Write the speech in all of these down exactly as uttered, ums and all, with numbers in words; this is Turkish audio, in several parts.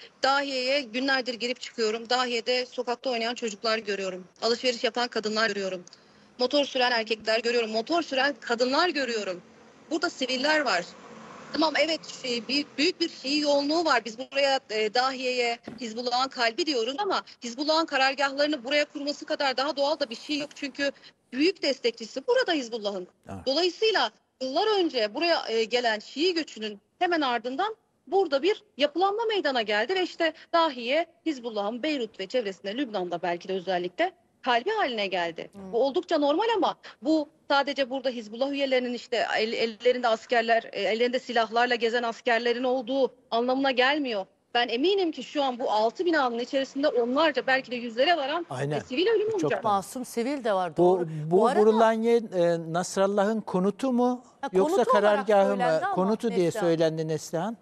Dahiye'ye günlerdir girip çıkıyorum. Dahiye'de sokakta oynayan çocuklar görüyorum. Alışveriş yapan kadınlar görüyorum. Motor süren erkekler görüyorum. Motor süren kadınlar görüyorum. Burada siviller var. Tamam, evet, şey, büyük, büyük bir Şii yoğunluğu var. Biz buraya e, Dahiye'ye Hizbullah'ın kalbi diyoruz ama Hizbullah'ın karargahlarını buraya kurması kadar daha doğal da bir şey yok. Çünkü büyük destekçisi burada Hizbullah'ın. Evet. Dolayısıyla yıllar önce buraya e, gelen Şii göçünün hemen ardından burada bir yapılanma meydana geldi ve işte Dahiye Hizbullah'ın Beyrut ve çevresinde, Lübnan'da belki de özellikle kalbi haline geldi. Hmm. Bu oldukça normal ama bu sadece burada Hizbullah üyelerinin işte el, ellerinde askerler, ellerinde silahlarla gezen askerlerin olduğu anlamına gelmiyor. Ben eminim ki şu an bu altı binanın içerisinde onlarca, belki de yüzlere varan e, sivil ölüm Çok olacak. Masum sivil de var, Bu, doğru. bu, Bu arada- vurulan yer e, Nasrallah'ın konutu mu Ha, yoksa konutu olarak karargahı mı? söylendi ama Konutu diye Neslihan. söylendi Neslihan.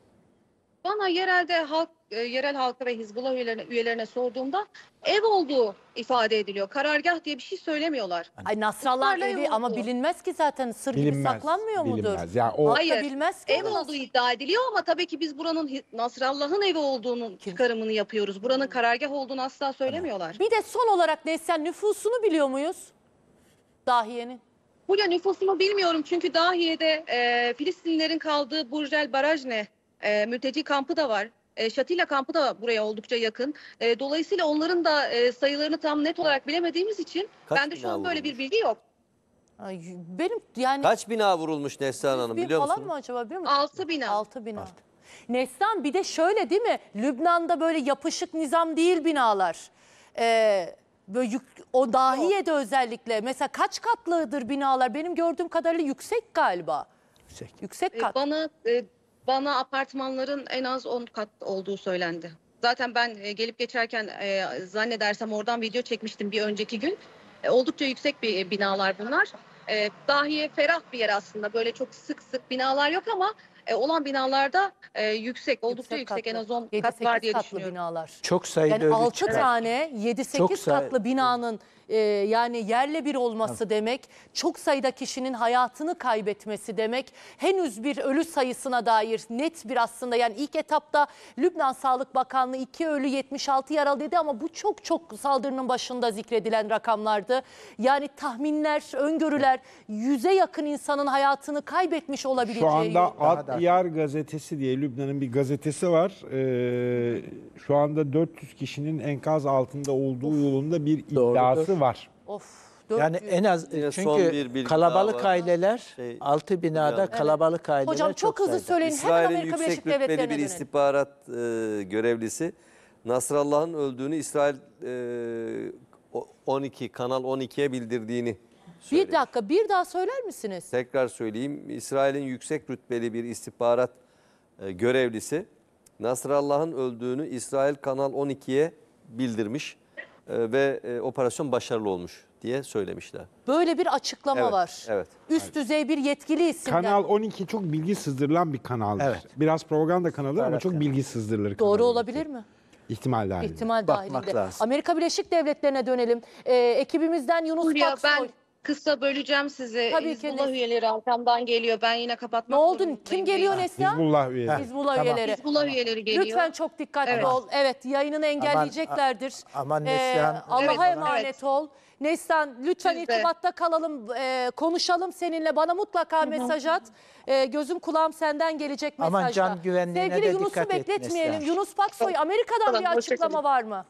Bana yerelde halk, e, yerel halka ve Hizbullah üyelerine, üyelerine sorduğumda ev olduğu ifade ediliyor. Karargah diye bir şey söylemiyorlar. Ay Nasrallah'ın Israrla evi ev ama oldu. bilinmez ki zaten, sır gibi Bilinmez, saklanmıyor mudur? bilinmez. Ya o- Halk da Hayır, bilmez ki ev onu olduğu iddia ediliyor ama tabii ki biz buranın Hi- Nasrallah'ın evi olduğunun çıkarımını yapıyoruz. Buranın karargah olduğunu asla söylemiyorlar. Bir de son olarak Neslihan, nüfusunu biliyor muyuz Dahiye'nin? Buraya nüfusunu bilmiyorum çünkü Dahiye'de e, Filistinlilerin kaldığı Burjel Barajne e, mülteci kampı da var. E, Şatila kampı da buraya oldukça yakın. E, dolayısıyla onların da e, sayılarını tam net olarak bilemediğimiz için Kaç bende şu bina an böyle bir vurulmuş? bilgi yok. Ay, benim yani Kaç bina vurulmuş Neslihan Hanım bin biliyor falan musunuz? mı acaba, biliyor musun? Altı bina. Altı bina. Neslihan, bir de şöyle değil mi? Lübnan'da böyle yapışık nizam değil binalar. Ee, böyle yük, o Dahiye'de özellikle. Mesela kaç katlıdır binalar? Benim gördüğüm kadarıyla yüksek galiba. Yüksek. Yüksek E, kat. Bana e, bana apartmanların en az on kat olduğu söylendi. Zaten ben e, gelip geçerken e, zannedersem oradan video çekmiştim bir önceki gün. E, oldukça yüksek bir e, binalar bunlar. E, Dahiye ferah bir yer aslında. Böyle çok sık sık binalar yok ama e, olan binalarda e, yüksek, oldukça yüksek, en az on yedi kat var sekiz diye katlı düşünüyorum. binalar. Çok sayıda Yani ölü altı çıkar. tane yedi Çok sekiz say- katlı binanın e, yani yerle bir olması demek, çok sayıda kişinin hayatını kaybetmesi demek. Henüz bir ölü sayısına dair net bir, aslında yani ilk etapta Lübnan Sağlık Bakanlığı iki ölü yetmiş altı yaralı dedi ama bu çok çok saldırının başında zikredilen rakamlardı. Yani tahminler, öngörüler yüze yakın insanın hayatını kaybetmiş olabileceği. Şu anda yönünde. Ad-Diyar gazetesi diye Lübnan'ın bir gazetesi var. Ee, şu anda dört yüz kişinin enkaz altında olduğu yolunda bir iddiası Doğrudur. var. Of. Yani dört yüz. en az Yine çünkü son bir bilgi kalabalık daha var. aileler, Şey, altı binada Evet. kalabalık aileler Hocam çok hızlı sayıda. söyleyin. Hemen İsrail'in Amerika yüksek Birleşik rütbeli Devletleri'ne bir dönelim. istihbarat e, görevlisi Nasrallah'ın öldüğünü İsrail e, o- on iki Kanal on iki'ye bildirdiğini Bir söylemiş. dakika, bir daha söyler misiniz? Tekrar söyleyeyim. İsrail'in yüksek rütbeli bir istihbarat e, görevlisi Nasrallah'ın öldüğünü İsrail Kanal on iki'ye bildirmiş e, ve e, operasyon başarılı olmuş diye söylemişler. Böyle bir açıklama Evet, var. evet. Üst düzey bir yetkili isimden. Kanal on iki çok bilgi sızdırılan bir kanaldır. Evet. Biraz propaganda kanalı ama Evet, çok evet. bilgi sızdırılır. Doğru Kanal on iki. olabilir mi? İhtimal dahilinde. İhtimal Bakmak dahilinde. lazım. Amerika Birleşik Devletleri'ne dönelim. Ee, ekibimizden Yunus Hülya, Paksoy. ben kısa böleceğim sizi. Tabii ki Hizbullah Nes- üyeleri arkamdan geliyor. Ben yine Ne kapatmak oldu? zorundayım. Kim geliyor yayını. Neslihan? Hizbullah üyeleri. Hizbullah Tamam. üyeleri. Hizbullah üyeleri geliyor. Lütfen çok dikkatli Evet. ol. Evet, yayınını engelleyeceklerdir. aman Ee, Neslihan- Allah'a Evet, emanet evet. ol. Neslihan, lütfen Siz de. irtibatta kalalım, ee, konuşalım seninle. Bana mutlaka mesaj at. Ee, gözüm kulağım senden gelecek Aman mesajlar. can güvenliğine Sevgili de Yunus'u dikkat et bekletmeyelim. Neslihan. Yunus Paksoy, Amerika'dan Tamam, bir açıklama hoşçakalın. var mı?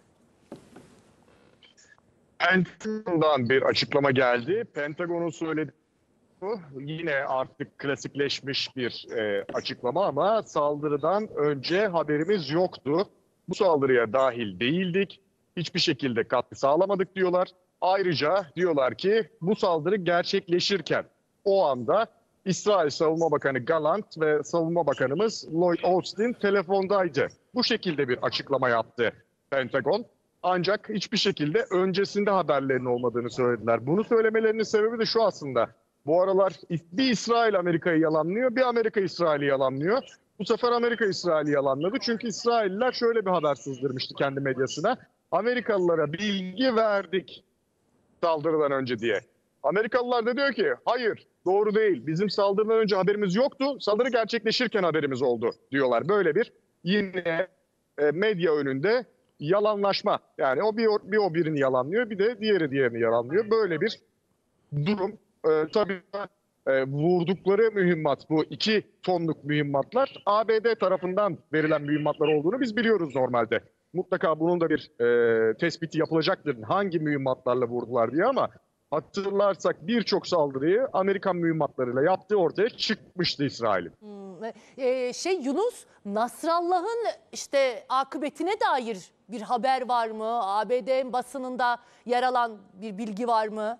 Pentagon'dan bir açıklama geldi. Pentagon'un söylediği bu yine artık klasikleşmiş bir e, açıklama ama saldırıdan önce haberimiz yoktu. Bu saldırıya dahil değildik. Hiçbir şekilde katkı sağlamadık diyorlar. Ayrıca diyorlar ki bu saldırı gerçekleşirken o anda İsrail Savunma Bakanı Gallant ve Savunma Bakanımız Lloyd Austin telefondaydı. Bu şekilde bir açıklama yaptı Pentagon. Ancak hiçbir şekilde öncesinde haberlerinin olmadığını söylediler. Bunu söylemelerinin sebebi de şu aslında. Bu aralar bir İsrail Amerika'yı yalanlıyor, bir Amerika İsrail'i yalanlıyor. Bu sefer Amerika İsrail'i yalanladı. Çünkü İsrailliler şöyle bir haber sızdırmıştı kendi medyasına. Amerikalılara bilgi verdik saldırıdan önce diye. Amerikalılar da diyor ki hayır, doğru değil. Bizim saldırıdan önce haberimiz yoktu. Saldırı gerçekleşirken haberimiz oldu diyorlar. Böyle bir yine e, medya önünde yalanlaşma. Yani o bir, bir o birini yalanlıyor, bir de diğeri diğerini yalanlıyor. Böyle bir durum. E, tabii e, vurdukları mühimmat, bu iki tonluk mühimmatlar A B D tarafından verilen mühimmatlar olduğunu biz biliyoruz normalde. Mutlaka bunun da bir e, tespiti yapılacaktır. Hangi mühimmatlarla vurdular diye, ama hatırlarsak birçok saldırıyı Amerikan mühimmatlarıyla yaptığı ortaya çıkmıştı İsrail'in. Hmm, e, şey Yunus, Nasrallah'ın işte akıbetine dair bir haber var mı? A B D basınında yer alan bir bilgi var mı?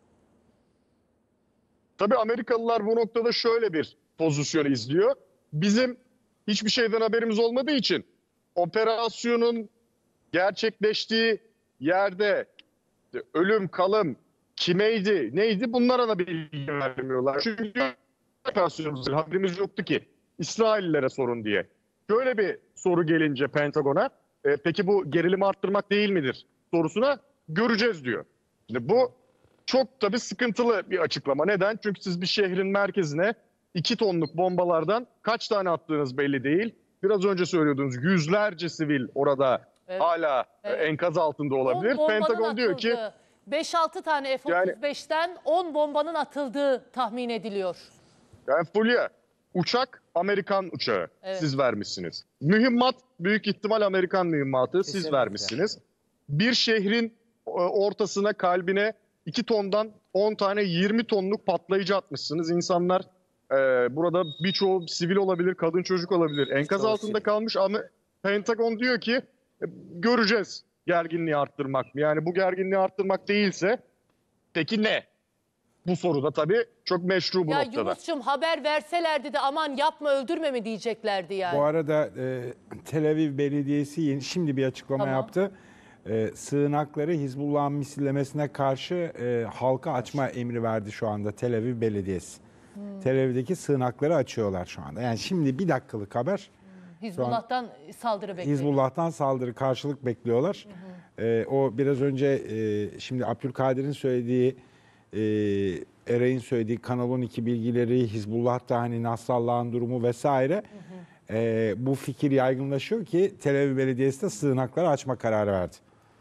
Tabii Amerikalılar bu noktada şöyle bir pozisyon izliyor. Bizim hiçbir şeyden haberimiz olmadığı için operasyonun gerçekleştiği yerde ölüm, kalım, kimeydi, neydi, bunlara da bilgi vermiyorlar. Çünkü operasyonumuzda haberimiz yoktu ki İsraillilere sorun diye. Böyle bir soru gelince Pentagon'a, e, peki bu gerilimi arttırmak değil midir sorusuna, göreceğiz diyor. Şimdi bu çok tabii sıkıntılı bir açıklama. Neden? Çünkü siz bir şehrin merkezine iki tonluk bombalardan kaç tane attığınız belli değil. Biraz önce söylüyordunuz, yüzlerce sivil orada Evet. hala Evet. enkaz altında olabilir. on bombanın Pentagon diyor ki atıldığı, beş altı tane F otuz beşten on bombanın atıldığı tahmin ediliyor. yani Fulya, uçak Amerikan uçağı, Evet. siz vermişsiniz. Mühimmat büyük ihtimal Amerikan mühimmatı, siz Kesinlikle. vermişsiniz. Bir şehrin e, ortasına, kalbine iki tondan on tane yirmi tonluk patlayıcı atmışsınız. İnsanlar e, burada birçoğu sivil olabilir, kadın çocuk olabilir. Enkaz Birçoğu altında sivil. kalmış, ama Pentagon diyor ki e, göreceğiz gerginliği arttırmak mı? Yani bu gerginliği arttırmak değilse peki ne? Bu soruda tabii çok meşru bu Ya noktada. Yunus'cum, haber verselerdi de aman yapma öldürme mi diyeceklerdi yani. Bu arada e, Tel Aviv Belediyesi yeni, şimdi bir açıklama Tamam. yaptı. E, sığınakları Hizbullah'ın misillemesine karşı e, halka açma emri verdi şu anda Tel Aviv Belediyesi. Hmm. Tel Aviv'deki sığınakları açıyorlar şu anda. Yani şimdi bir dakikalık haber. Hizbullah'tan saldırı bekliyor. Hizbullah'tan saldırı, karşılık bekliyorlar. E, o biraz önce e, şimdi Abdülkadir'in söylediği, e, Eray'ın söylediği Kanal on iki bilgileri, Hizbullah'ta hani Nasrallah'ın durumu vesaire. E, bu fikir yaygınlaşıyor ki Tel Aviv Belediyesi de sığınakları açma kararı verdi.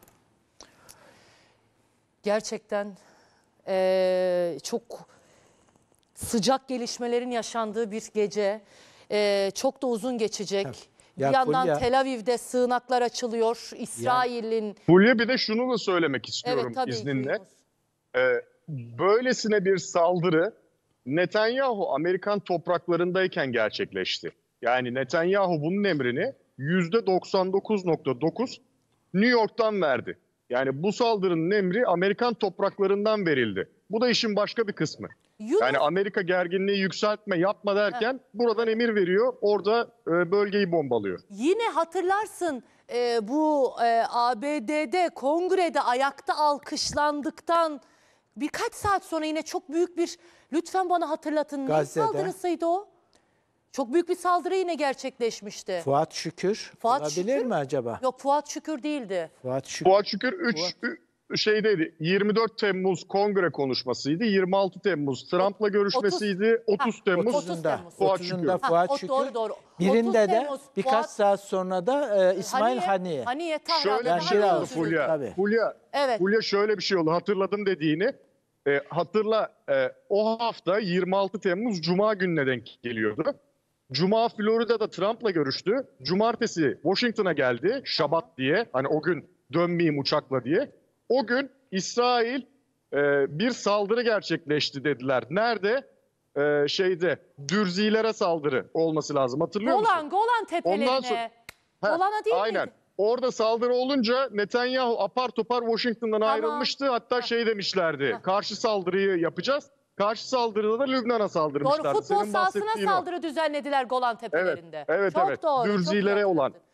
Gerçekten eee, çok sıcak gelişmelerin yaşandığı bir gece. Eee, çok da uzun geçecek. Ya bir yandan Fulya- Tel Aviv'de sığınaklar açılıyor. İsrail'in... Fulya, bir de şunu da söylemek Evet istiyorum tabii ki izninle. Yunus. Ee, böylesine bir saldırı Netanyahu Amerikan topraklarındayken gerçekleşti. Yani Netanyahu bunun emrini yüzde doksan dokuz nokta dokuz New York'tan verdi. Yani bu saldırının emri Amerikan topraklarından verildi. Bu da işin başka bir kısmı. Yunus, Yani Amerika gerginliği yükseltme, yapma derken buradan emir veriyor, orada e, bölgeyi bombalıyor. yine hatırlarsın e, bu e, A B D'de kongrede ayakta alkışlandıktan birkaç saat sonra yine çok büyük bir, lütfen bana hatırlatın, ne Gazze'de. saldırısıydı o? Çok büyük bir saldırı yine gerçekleşmişti. Fuat Şükür Fuat olabilir Şükür mi acaba? Yok, Fuat Şükür değildi. Fuat Şükür. Fuat Şükür üç şeydeydi. yirmi dört Temmuz kongre konuşmasıydı. yirmi altı Temmuz Trump'la görüşmesiydi. otuz Ha, Temmuz otuz Temmuz. Fuat otuzunda Şükür. Fuat Ha, o Şükür. doğru, doğru. Birinde otuz de Temmuz birkaç Fuat- saat sonra da e, İsmail Haniye. Haniye Tahran'da Şöyle bir daha şey oldu biraz öldürüldü. Fulya. Tabii. Fulya, Evet. Fulya şöyle bir şey oldu. Hatırladım dediğini. E, hatırla e, o hafta yirmi altı Temmuz Cuma gününe denk geliyordu. Cuma Florida'da Trump'la görüştü. Cumartesi Washington'a geldi. Şabat diye. Hani o gün dönmeyeyim uçakla diye. O gün İsrail e, bir saldırı gerçekleşti dediler. Nerede? E, şeyde Dürzilere saldırı olması lazım. Hatırlıyor musun? Golan, Golan tepelerine. Ondan sonra- Heh, Golan'a değil aynen. miydi? Orada saldırı olunca Netanyahu apar topar Washington'dan Tamam. ayrılmıştı. Hatta şey demişlerdi. Heh. Karşı saldırıyı yapacağız. Karşı saldırıda da Lübnan'a Doğru, saldırmışlardı. futbol Senin sahasına bahsettiğin o. saldırı düzenlediler Golan tepelerinde. Evet, çok evet. doğru. çok iyi Dürzilere olan. hatırladın.